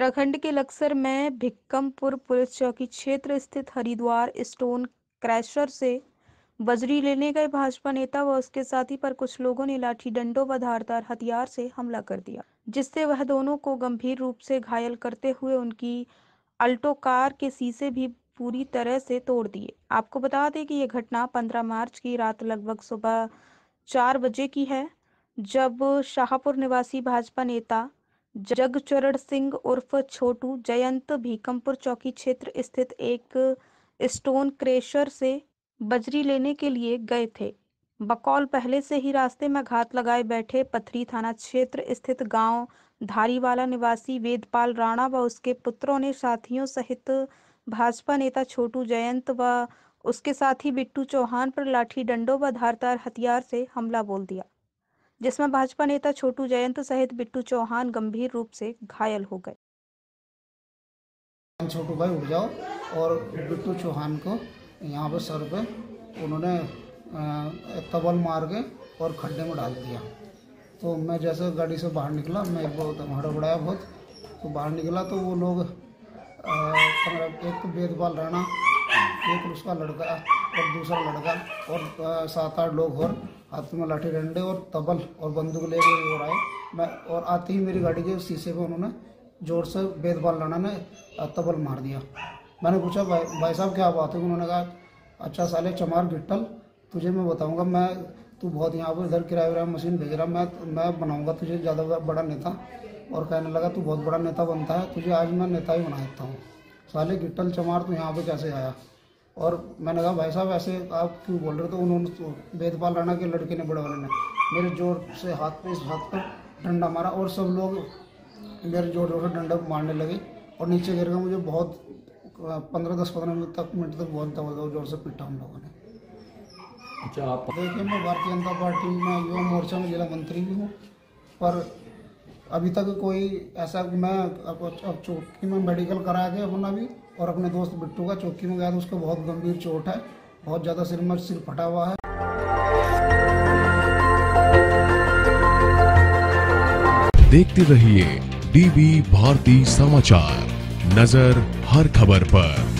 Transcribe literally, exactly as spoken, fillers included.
उत्तराखंड के लक्सर में भिक्कमपुर पुलिस चौकी क्षेत्र स्थित हरिद्वार स्टोन क्रैशर से बजरी लेने गए भाजपा नेता व उसके साथी पर कुछ लोगों ने लाठी डंडों व धारदार हथियार से हमला कर दिया, जिससे वह दोनों को गंभीर रूप से घायल करते हुए उनकी अल्टो कार के शीशे भी पूरी तरह से तोड़ दिए। आपको बता दें कि यह घटना पंद्रह मार्च की रात लगभग सुबह चार बजे की है, जब शाहपुर निवासी भाजपा नेता जगचरण सिंह उर्फ छोटू जयंत भीकमपुर चौकी क्षेत्र स्थित एक स्टोन क्रेशर से बजरी लेने के लिए गए थे। बकौल पहले से ही रास्ते में घात लगाए बैठे पथरी थाना क्षेत्र स्थित गांव धारीवाला निवासी वेदपाल राणा व उसके पुत्रों ने साथियों सहित भाजपा नेता छोटू जयंत व उसके साथी बिट्टू चौहान पर लाठी डंडों व धारदार हथियार से हमला बोल दिया, जिसमें भाजपा नेता छोटू जयंत सहित बिट्टू चौहान गंभीर रूप से घायल हो गए। छोटू भाई उठ जाओ और बिट्टू चौहान को यहाँ पे सर पे उन्होंने तबल मार के और खड्डे में डाल दिया। तो मैं जैसे गाड़ी से बाहर निकला, मैं बहुत हड़बड़ाया बहुत, तो बाहर निकला तो वो लोग एक वेदपाल राणा, एक उसका लड़का और दूसरा लड़का और सात आठ लोग और हाथ में लाठी डंडे और तबल और बंदूक लेके और आए। मैं और आते ही मेरी गाड़ी के शीशे पे उन्होंने जोर से वेदपाल राणा ने तबल मार दिया। मैंने पूछा भाई भाई साहब क्या बात है? उन्होंने कहा अच्छा साले चमार गिट्टल, तुझे मैं बताऊंगा, मैं तू बहुत यहाँ पर इधर किराए विराए मशीन भेज रहा, मैं मैं बनाऊंगा तुझे ज़्यादा बड़ा नेता। और कहने लगा तू बहुत बड़ा नेता बनता है, तुझे आज मैं नेता ही बना देता हूँ। साले गिट्टल चमार तू यहाँ पर कैसे आया? और मैंने कहा भाई साहब ऐसे आप क्यों बोल रहे? तो उन्होंने वेदपाल राणा के लड़के ने, बड़े वाले ने मेरे जोर से हाथ पे इस हाथ पर डंडा मारा और सब लोग मेरे जोर जोर से डंडा मारने लगे और नीचे गिर गया। मुझे बहुत पंद्रह दस पंद्रह मिनट तक मिनट तक बहुत दबा जोर से पीटा हम लोगों ने। अच्छा, आप देखिए मैं भारतीय जनता पार्टी में युवा मोर्चा में जिला मंत्री भी हूँ, पर अभी तक कोई ऐसा, मैं अब चौकी में मेडिकल करा के अपना भी और अपने दोस्त बिट्टू का चौकी में गया तो उसको बहुत गंभीर चोट है, बहुत ज़्यादा सिर में सिर फटा हुआ है। देखते रहिए डीबी भारती समाचार, नजर हर खबर पर।